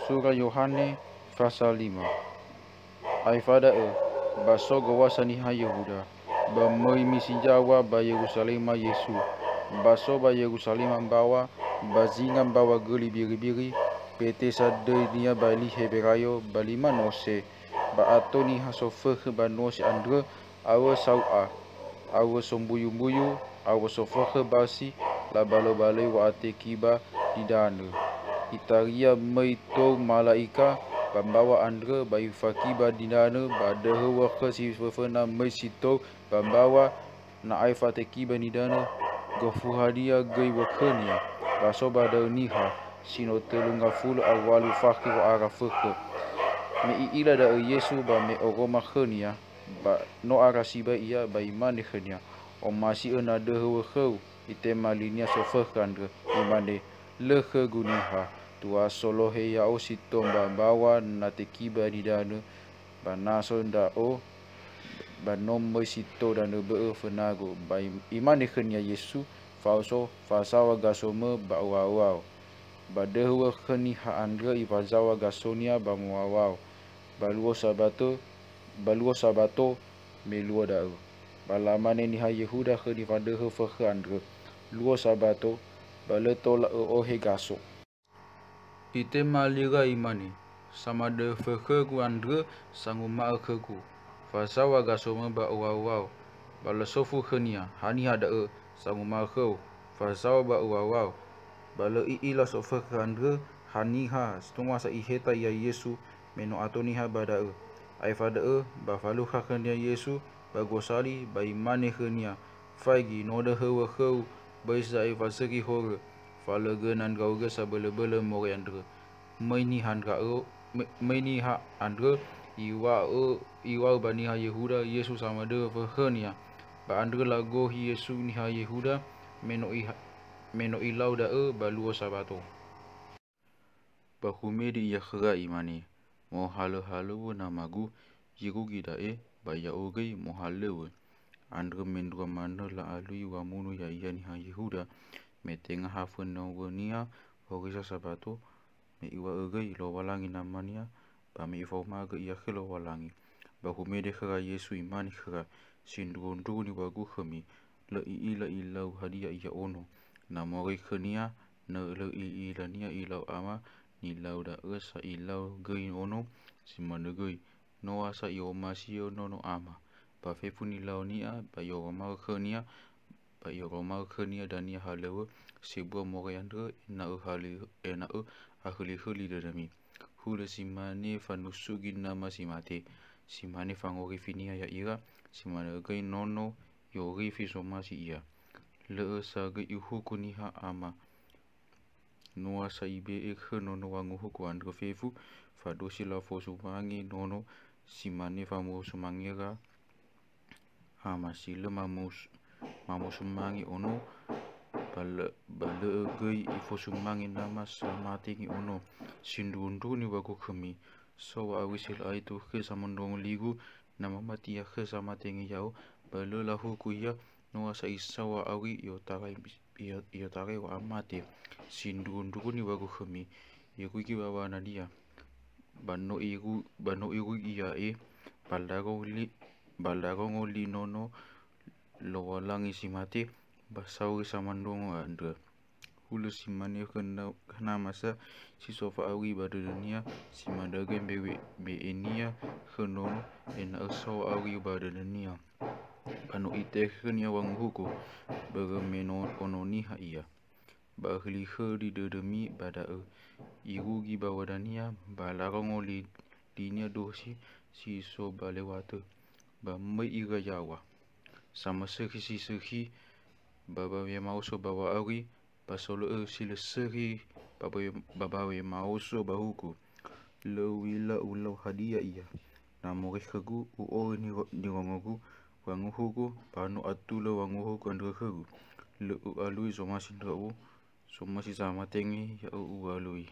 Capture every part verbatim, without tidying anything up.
Sura Yohane pasal lima. Ai fada e baso gawasa niha Yehuda ba moi misi Jawa ba Yerusalem Yesu baso ba Yerusalem bawa bazinga bawa geli biri-biri pete sadai dia bali heberayo balima nose ba atoni hasofe ba nose andre awa saua awa sombuyu-buyu awa sofe basi la balo-bale wa atekiba didane itaria meito malaika pembawa andre bayu fakiba dinane badahe wakha si fefena mesito pembawa na aifatekiba nidane gofuhadia gay wakhania baso bada niha sino telunga fulu awalu fakhi wa arafeke me ila da Yesu ba me oroma khania ba no arasiba ia ba imane khania o masi ena de wakhu itema linia sofekandre imane lekhe guniha tua solohe ya o sitomba bawa na tekiba di dana banaso nda o banom sito dana be fenago ba imane khania Yesu falso fasawa gasome ba wawaw ba dewa khani ha andre ivazawa gasonia ba wawaw baluo sabato baluo sabato meluo da balamane ni ha Yehuda khani vadehe fakhe andre luo sabato baletola o he gaso ite maliga imani sama de fakhe ku andre sangu ma ku fasawa gasome ba wawaw balasofu khania hani ada e sangu ma khu fasawa ba wawaw balo i ila sofa andre haniha stuma sa iheta ya Yesu meno atoniha bada e ai fada e ba falu khania Yesu ba gosali ba imane khania faigi no de hewa khau baisa ai fasaki hore falaga nan gauga sabele-bele more andre maini handra o maini ha andre iwa o iwa bani ha Yehuda Yesus sama de khania ba andre lago hi Yesu ni ha Yehuda meno i meno ilau da e baluo sabato bahumedi ya khaga imani mo halo halo na magu yigu gida e baya ogai mo halo andre mendro mano la alui wa munu ya yani ha Yehuda metenga hafun no gonia hogisa sabato me iwa ogai lo walangi namania ba me ifoma ga ya khelo walangi bahumedi khaga Yesu imani khaga sindro nduni wagu khami la ila ilau hadia ya ono na mori khania na lo i ila nia ilau ama ni lauda esa ilau gain ono simane gai no asa yo masio no no ama ba fefu ni lau nia ba yo ma khania ba yo ma khania dania halewo sibo mori andre na hali ena o ahli huli dami hule simane fanusugi nama simate simane fangori finia ya ira simane gai nono yo rifi somasi ia le saga ihuku niha ama noa saibe e khono no wangu huku andre fefu fadosi la fosu wangi nono simane famo sumangera ama sile mamus mamus mangi ono bal bal gei ifosu mangi nama samatingi ono sindundu ni wagu khami so awisil aitu khe samondong ligu nama mati ya khe samatingi yao bal la huku ya no asa isawa awi yo tagai yo tagai wa amate sindundu ni wagu khami yeku ki bawa nadia bano igu bano igu iya e baldago li baldago ngoli nono lo walangi simate basawi samandongo andre hulu simane khana khana masa si sofa awi badu dunia simanda gembe be enia khono en aso awi badu dunia anu ite khania wang huku bagameno ono niha ia bahli khadi dedemi bada irugi bawadania balarongo li dinia dosi si so balewate ba mai iga jawa sama sekhi si sekhi baba ye mauso bawa awi basolo e sile sekhi baba ye baba ye mauso bahuku lo wila ulo hadia ia namo khagu u o ni ngongogu wangu huku panu atulo wangu huku andre khagu le alui somasi ndo somasi sama tengi ya u alui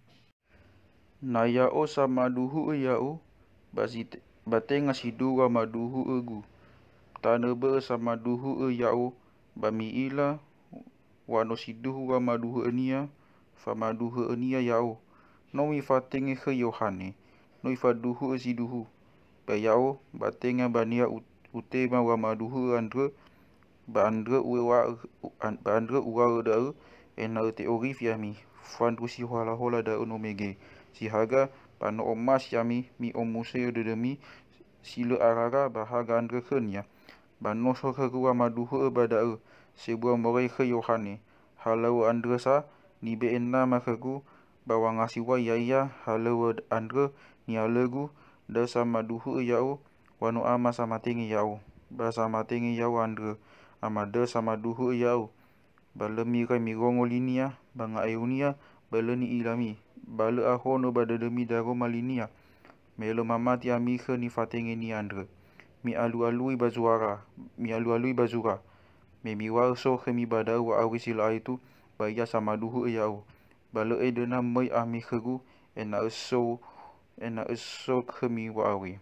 na ya o sama duhu ya u basi batenga sidura maduhu egu tane be sama duhu ya u bami ila wano siduhu wa maduhu enia fa maduhu enia ya u no mi fatinge Sura Yohane, no ifa duhu zi duhu. Ba yao ba tenga ba nia utema wa maduhu andre ba andre uwa ba andre uwa da ena te orif yami fandu si hola hola da no mege si haga ba no omas yami mi omuse de demi silo araga ba haga andre khenya ba no so wa maduhu ba da sebuah morai Sura Yohane halau andre sa ni be enna makagu ba wangasi wa yaya halau andre ni alegu da sama duhu yao wano ama sama tingi yao ba sama tingi yao andre ama da sama duhu yao bala mi kai mi gongo linia banga eunia bala ni ilami bala ahono bada demi dago malinia melo mamati ami khe ni fatingi ni andre mi alu alui bazuara mi alu alui bazura me mi wa so khe mi bada wa awisila itu ba ya sama duhu yao bala edena mai ami khegu ena so ena so khe wa awi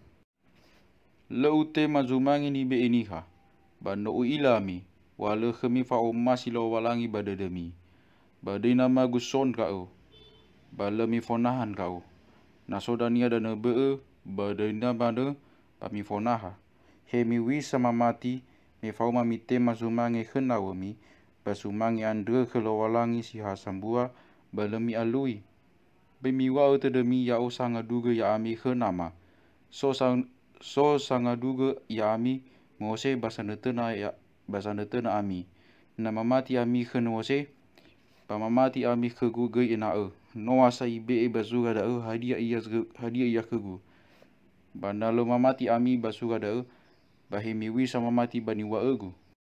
lau te mazumangi ni be niha ba no ilami wala khemi fa umasi lo walangi badademi badina maguson kau bala mi fonahan kau nasodania dana be badina bade pami fonaha he mi wi sama mati me fauma mi te mazumangi khenawami basumangi andre khelo walangi si hasambua bala mi alui be mi wa te demi ya osanga duga ya ami khenama so sang so sanga duga ya ami ngose basanetena ya basanetena ami na mamati ami khenose pa mamati ami khegu ge ina e no asa ibe bazuga da hadia iya hadia iya khegu bandalo mamati ami basuga da bahimi wi sama mati bani wa egu